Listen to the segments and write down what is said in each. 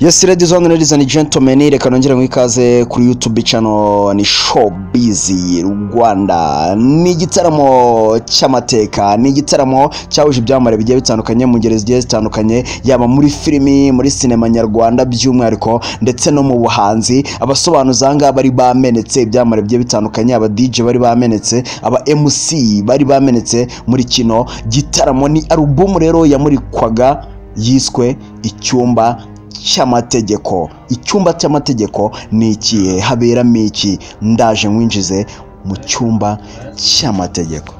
Yes, ladies and gentlemen, reka nongere mwikaze kuri YouTube channel ni Showbiz Rwanda. Ni igitaramo cy'amateka, ni igitaramo cyahuje ibyamamare bigiye bitandukanye mu ngeri zigiye zitandukanye, yaba muri filimi, muri sinema nyarwanda by'umwihariko ndetse no mu buhanzi. Abasobanuza nga bari bamenetse ibyamamare bigiye bitandukanye, aba DJ bari bamenetse, aba MC bari bamenetse muri kino gitaramo. Ni album rero yamurikwaga yiswe Icyumba cy'amategeko. Icyumba cy'amategeko ni ikihe, haberamo iki? Ndaje mwinjize mu cyumba cy'amategeko.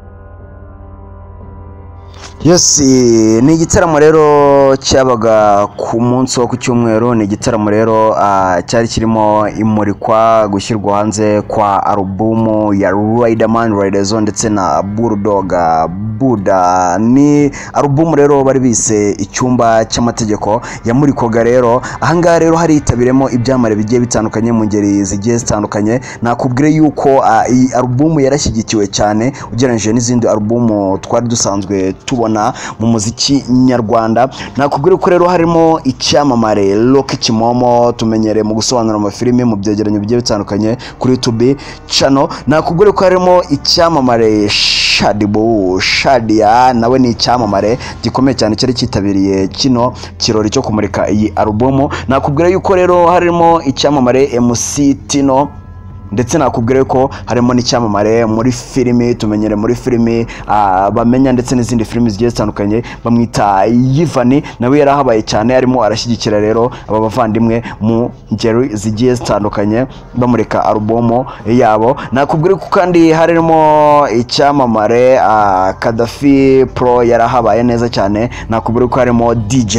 Yes, ni igitaramo rero cyabaga ku munsi wo ku cyumweru. Ni igitaramo rero cyari kirimo imurikwa gushyirwa hanze kwa album ya Riderman Riderzo ndetse na Bulldog Buda. Ni album rero bari bise Icyumba cy'amategeko yamurikwaga rero. Ahangaha rero hari itabiremo ibyamamare bigiye bitandukanye mu ngeri zigiye zitandukanye. Nakubwire yuko iyi album yarashyigikiwe cyane ugereranyije n'izindi album twari dusanzwe tubona mu muziki nyarwanda. Nakubwira ko rero harimo icyamamare Rock Kimomo, tumenyereye mu gusobanura amafilimi mu byegeranyo bigiye bitandukanye kuri YouTube channel. Nakubwira ko harimo icyamamare Shadia, nawe ni icyamamare gikomeye cyane cyari cyitabiriye kino kirori cyo kumurika iyi album. Nakubwira yuko rero harimo icyamamare MC Tino, ndetse nakubwire ko harimo n'icyamamare muri filimi, tumenyere muri filimi bamenya ndetse n'izindi filimi zigiye zitandukanye, bamwita Yivani, nawe yarahabaye cyane, arimo arashyigikira rero aba bavandimwe mu ngeri zigiye zitandukanye bamurika album yabo. Nakubwire ko kandi harimo icyamamare Kadafi Pro, yarahabaye neza cyane. Nakubwire ko harimo DJ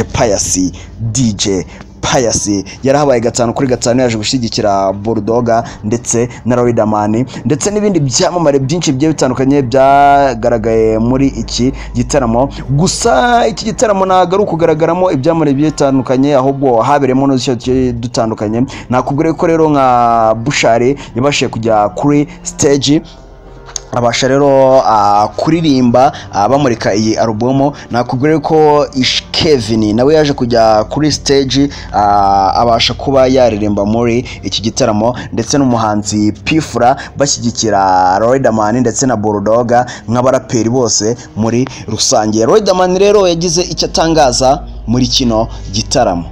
Pius yarahabaye 5/5, yaje gushyigikira Bulldog ndetse na Riderman ndetse n'ibindi byamamare byinshi bigiye bitandukanye byagaragaye muri iki gitaramo. Gusa iki gitaramo nagaruka kugaragaramo ibyamamare bigiye bitandukanye, ahubwo haberemo n'udushya dutandukanye. Nakubwire ko rero nka Bushari yabashije kujya kuri stage, abasha rero kuririmba bamurika iyi album. Nakubwire ko Kevin nawe yaje kujya kuri stage abasha kuba yaririmba muri iki gitaramo, ndetse n'umuhanzi Pfura bashyigikira Riderman ndetse na Bulldog nk'abaraperi bose muri rusange. Riderman rero yagize icyo atangaza muri kino gitaramo.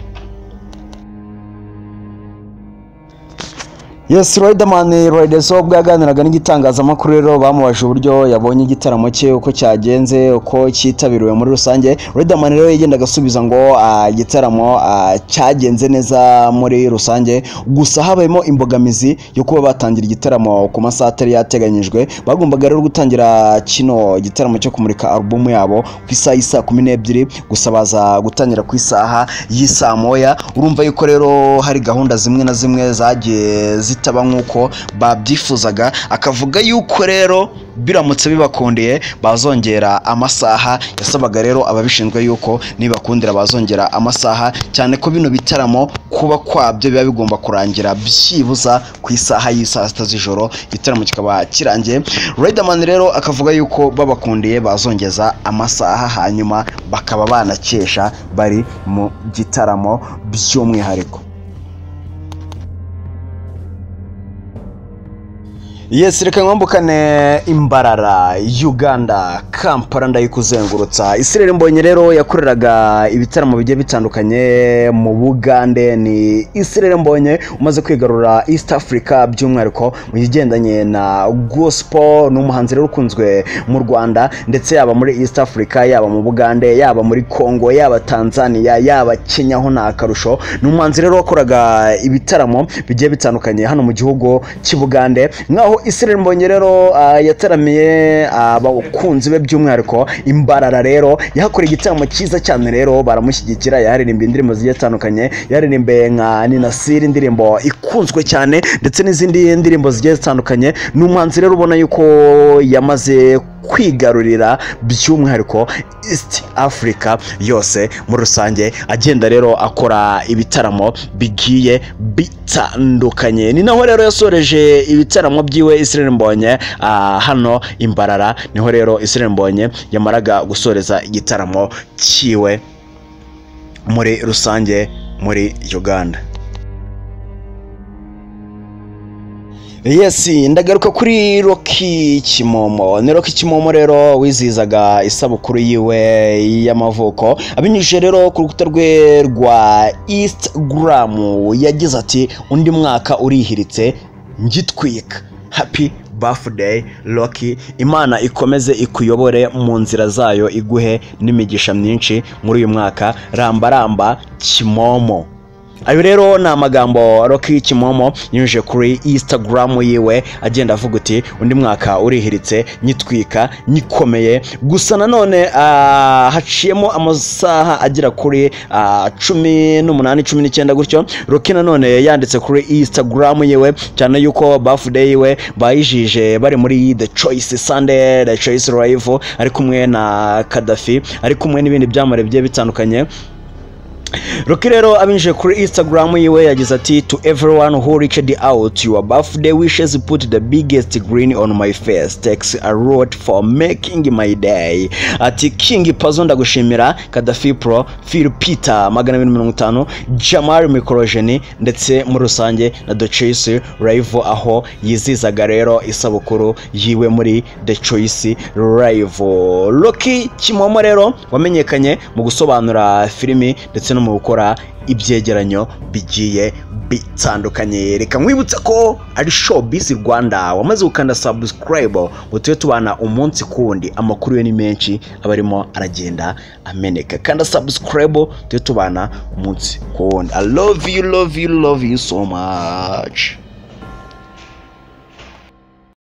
Yes, Riderman Riderzo bwaganiraga n'igitangazamakuru rero bamubaje uburyo yabonye igitaramo cye uko cyagenze, uko cyitabiriwe muri rusange. Riderman rero yagendaga asubiza ngo igitaramo cyagenze neza muri rusange, gusa habayemo imbogamizi yo kuba batangira igitaramo ku masaha atari yateganyijwe. Bagombaga rero gutangira kino gitaramo cyo kumurika album yabo ku isaha y'isa 12, gusa baza gutangira ku isaha y'isa 1. Urumva yuko rero hari gahunda zimwe na zimwe zagiye taba nkuko babyifuzaga. Akavuga yuko rero biramutse bibakondeye bazongera amasaha. Yasabaga rero ababishinzwe yuko nibakundira bazongera amasaha, cyane ko bino bitaramo kuba kwabyo biba bigomba kurangira byibuza ku isaha y'isa 6 z'ijoro, igitaramo kikaba kirangiye. Riderman rero akavuga yuko babakundiye bazongeza amasaha, hanyuma bakaba banakesha bari mu gitaramo by'umwihariko. Yes, reka ngambukane Imbarara, Uganda, Kampala ndayikuzengurutsa. Israel Mbonyi rero yakoreraga ibitaramo bigiye bitandukanye mu Bugande. Ni Israel Mbonyi umaze kwigarura East Africa by'umwihariko mu bigendanye na gospel. N'umuhanzi rero ukunzwe mu Rwanda ndetse yaba muri East Africa, yaba mu Bugande, yaba muri Congo, yaba Tanzania, yaba Kenya ho na akarusho. N'umuhanzi rero wakoraga ibitaramo bigiye bitandukanye hano mu gihugu cy'Ubugande. Ngaho Israel Mbonyi rero yataramiye abakunzi be by'umwihariko Imbarara. Rero yakora igitaramo cyiza cyane, rero baramushyigikira. Yaririmba indirimbo zigiye zitandukanye, yaririmbe nka Ninasiri, indirimbo ikunzwe cyane, ndetse n'izindi ndirimbo zigiye zitandukanye. N'umuhanzi rero ubona yuko yamaze kwigarurira by'umwihariko East Africa yose muri rusange, agenda rero akora ibitaramo bigiye bitandukanye. Ni naho rero yasoreje ibitaramo byiwe Israel Mbonyi hano Imbarara. Niho rero Israel Mbonyi yamaraga gusoreza igitaramo cyiwe muri rusange muri Uganda. Yes, ndagaruka kuri Rocky Kimomo. Ni Rocky Kimomo rero wizizaga isabukuru yiwe y'amavuko. Abinyujije rero ku rukuta rwe rwa Instagram yagize ati undi mwaka urihiritse ngitwika. Happy birthday Rocky, Imana ikomeze ikuyobore mu nzira zayo, iguhe n'imigisha myinshi muri uyu mwaka. Ramba Kimomo. Ayo rero ni amagambo Rocky Kimomo yanyujije kuri Instagram yiwe agenda avuga uti undi mwaka urihiritse nyitwika nyikomeye. Gusa nanone haciyemo amasaha agira kuri 18 19 gutyo, Rocky nanone yanditse kuri Instagram yiwe cyane yuko birthday yiwe bayijije bari muri The Choice Sunday, The Choice Live, ari kumwe na Kadafi, ari kumwe n'ibindi byamare bigiye bitandukanye. Rocky rero abinyujije kuri Instagram yiwe yagize ati to everyone who reached out your birthday wishes, put the biggest grin on my face, thanks a lot for making my day. Ati King Pazo ndagushimira, Kadafi Pro, Phil Peter 250, Jamal Mikrogeni ndetse muri rusange na The Choice Live aho yizizaga rero isabukuru yiwe muri The Choice Live. Rocky Kimomo rero wamenyekanye mu gusobanura filimi ndetse no mu gukora ibyegeranyo bigiye bitandukanye. Reka nkwibutsa ko ari Showbiz Rwanda, wamaze gukanda subscribe utuye tubana umunsi kundi, amakuru yo ni menshi abarimo aragenda ameneka. Kanda subscribe tuye tubana umunsi kundi. I love you so much.